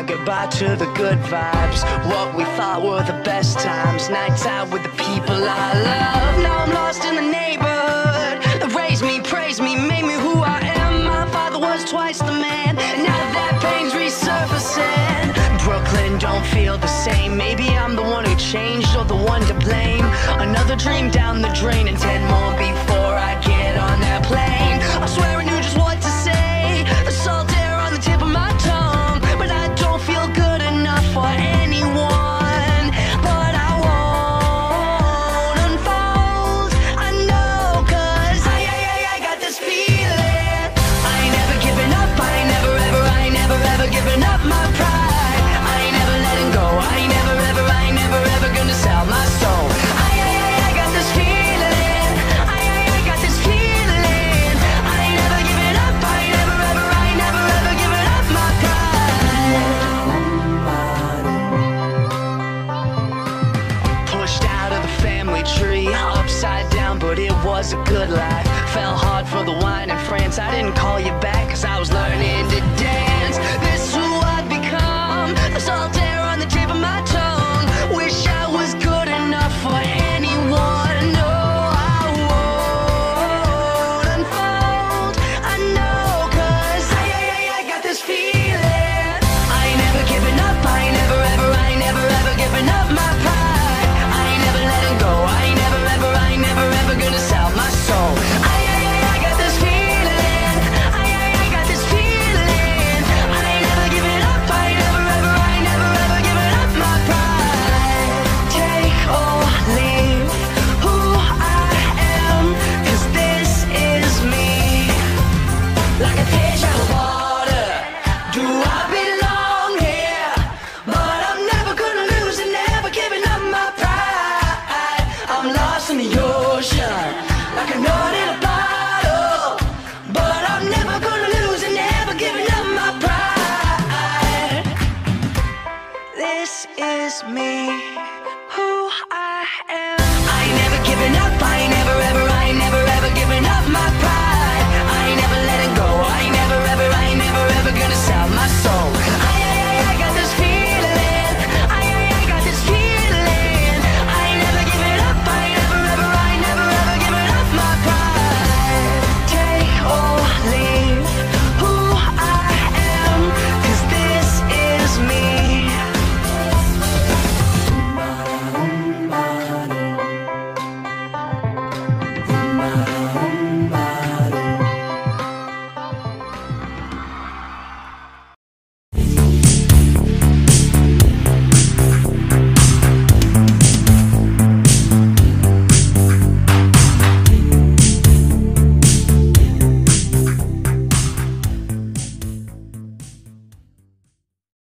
goodbye to the good vibes, what we thought were the best times. Nights out with the people I love. Now I'm lost in the neighborhood that raised me, praised me, made me who I am. My father was twice the man, and now that pain's resurfacing. Brooklyn don't feel the same. Maybe I'm the one who changed or the one to blame. Another dream down the drain and 10 more before I get on that plane. I swear I knew just what to say, the salt air on the tip of my tongue, but I don't feel good enough for anyone. But I won't unfold, I know, cause I got this feeling. I ain't never giving up, I ain't never ever giving up my pride. I ain't never letting go, I ain't never ever gonna sell my soul. I got this feeling, I got this feeling. I ain't never giving up, I ain't never ever giving up my pride. Pushed out of the family tree, upside down, but it was a good life. Fell hard for the wine in France. I didn't call you back cause I was learning to dance. This is who I'd become, the salt air on the tip of my tongue. Wish I was good enough for anyone. No, I won't unfold, I know, cause I got this feeling. I ain't never giving up, I ain't never ever giving up my pride. I ain't never letting go, I ain't never ever gonna sell my soul. I got this feeling, I got this feeling. I ain't never giving up, I ain't never ever giving up my pride. Take or leave who I am, cause this is me. Like a fish out of water, do I belong here? But I'm never gonna lose and never giving up my pride. I'm lost in the ocean, like a nut in a bottle. But I'm never gonna lose and never giving up my pride. This is me, who I am.